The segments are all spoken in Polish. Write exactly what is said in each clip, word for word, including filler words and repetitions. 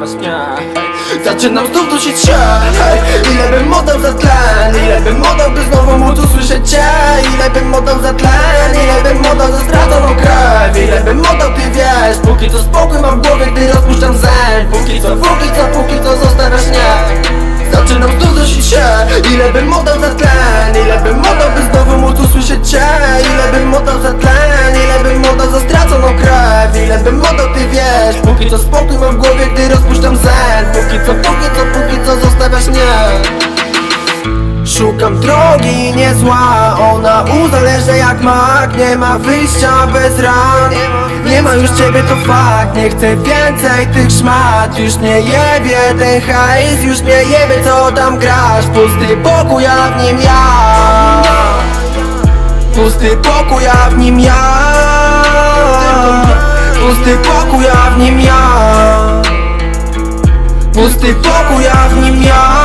zostawiasz mnie. Zaczynam znów dusić się, hej. Ile bym oddał za tlen, ile bym oddał, by znowu móc usłyszeć cię. Ile bym oddał za tlen, ile bym oddał za straconą krew. Ile bym oddał, ty wiesz, póki co spokój mam w głowie, gdy rozpuszczam zen. Póki co, póki co, póki co zostawiasz mnie. Zaczynam znów dusić się, ile bym oddał za tlen. Ile bym oddał, by znowu móc usłyszeć cię. Ile bym oddał za tlen, ile bym oddał za straconą krew. Ile bym oddał, ty wiesz, póki co spokój mam w głowie, gdy rozpuszczam zen. Póki co, póki co, póki co zostawiasz mnie. Szukam drogi niezła, ona uzależnia jak mak. Nie ma wyjścia bez ran, nie ma już ciebie, to fakt. Nie chcę więcej tych szmat, już nie jebie ten hajs. Już nie jebie co tam grasz, pusty pokój, a w nim ja. Pusty pokój, a w nim ja. Pusty pokój, a w nim ja. Pusty pokój, a w nim ja.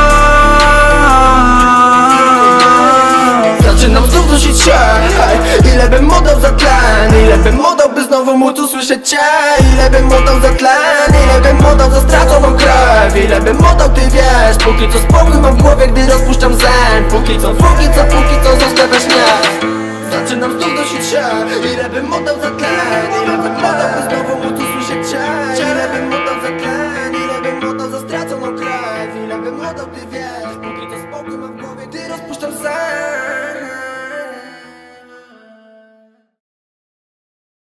Zaczynam znów dusić się, hej. Ile bym oddał za tlen, ile bym oddał, by znowu móc usłyszeć cię. Ile bym oddał za tlen, ile bym oddał za straconą krew. Ile bym oddał, ty wiesz, póki co spokój mam w głowie, gdy rozpuszczam zen. Póki co, póki co, póki co zostawiasz mnie. Zaczynam znów dusić się, ile bym oddał za tlen. Ile bym oddał, by znowu móc usłyszeć cię. Ile bym oddał za tlen, ile bym oddał za straconą krew. Ile bym oddał, ty wiesz, póki co spokój mam w głowie, gdy rozpuszczam sen.